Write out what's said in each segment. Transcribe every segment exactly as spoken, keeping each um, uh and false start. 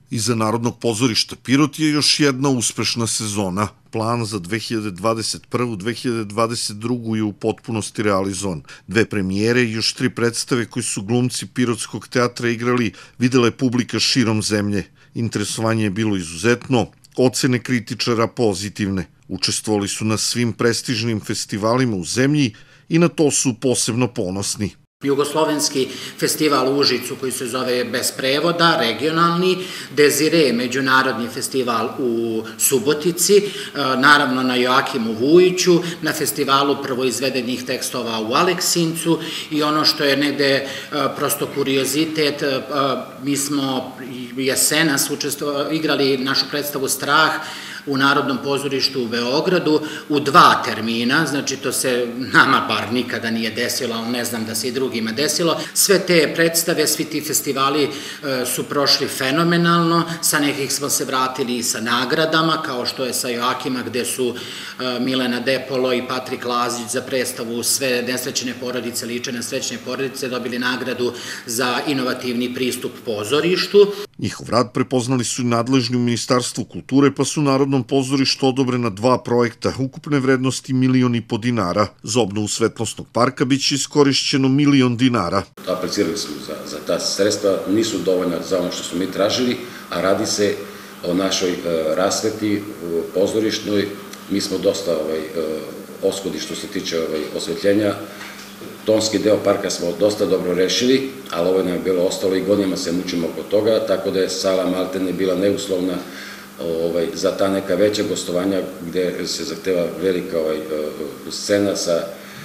Iza Narodnog pozorišta Pirot je još jedna uspešna sezona. Plan za dve hiljade dvadeset prvu. dve hiljade dvadeset drugu. je u potpunosti realizovan. Dve premijere i još tri predstave koji su glumci Pirotskog teatra igrali videla je publika širom zemlje. Interesovanje je bilo izuzetno, ocene kritičara pozitivne. Učestvovali su na svim prestižnim festivalima u zemlji i na to su posebno ponosni. Jugoslovenski festival u Užicu koji se zove Bez prevoda, regionalni, Dezire, međunarodni festival u Subotici, naravno na Joakimu Vujiću, na festivalu prvoizvedenih tekstova u Aleksincu i ono što je negde prosto kuriozitet, mi smo jesenas igrali našu predstavu Strah u Narodnom pozorištu u Beogradu u dva termina, znači to se nama bar nikada nije desilo, ali ne znam da se i drugima desilo. Sve te predstave, svi ti festivali su prošli fenomenalno, sa nekih smo se vratili i sa nagradama, kao što je sa Joakima gde su Milena Depolo i Patrik Lazić za predstavu Sve nesrećene porodice liče na srećne porodice dobili nagradu za inovativni pristup pozorištu. Njihov rad prepoznali su i nadležni u Ministarstvu kulture, pa su Narodnom pozorištu odobrena dva projekta, ukupne vrednosti milion i po dinara. Za obnovu svetlosnog parka biće iskorišćeno milion dinara. Aplicirali smo za ta sredstva, nisu dovoljna za ono što smo mi tražili, a radi se o našoj rasveti pozorišnoj. Mi smo dosta oskudi što se tiče osvetljenja. Tonski deo parka smo dosta dobro rešili, ali ovo nam je bilo ostalo i godinama se mučimo oko toga, tako da je sala maltene bila neuslovna za ta neka veća gostovanja gde se zahteva velika scena sa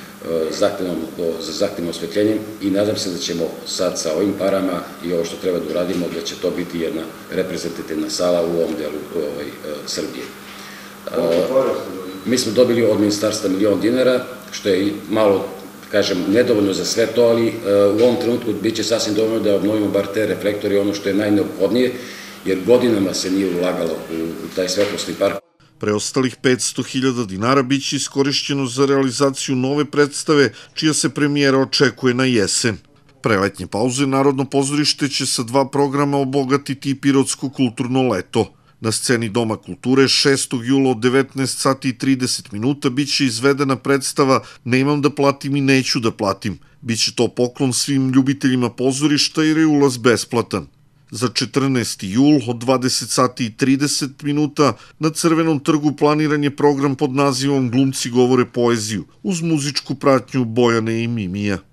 zahtevnim osvetljenjem i nadam se da ćemo sad sa ovim parama i ovo što treba da uradimo, da će to biti jedna reprezentativna sala u ovom delu Srbije. Mi smo dobili od ministarstva milion dinara, što je malo, kažem, nedovoljno za sve to, ali u ovom trenutku biće sasvim dovoljno da obnovimo bar te reflektore, ono što je najneophodnije, jer godinama se nije ulagalo u taj svetlosni park. Preostalih petsto hiljada dinara biće iskorišćeno za realizaciju nove predstave, čija se premijera očekuje na jesen. Pre letnje pauze Narodno pozorište će sa dva programa obogatiti i Pirotsko kulturno leto. Na sceni Doma kulture šestog jula od devetnaest sati i trideset minuta biće izvedena predstava Nemam da platim i neću da platim. Biće to poklon svim ljubiteljima pozorišta jer je ulaz besplatan. Za četrnaesti jul od dvadeset sati i trideset minuta na Crvenom trgu planiran je program pod nazivom Glumci govore poeziju uz muzičku pratnju Bojane i Mimija.